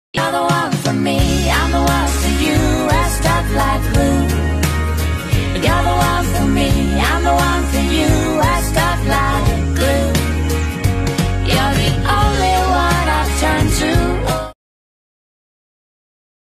You're the one for me, I'm the one for you. Rest up like glue. You're the one for me, I'm the one for you.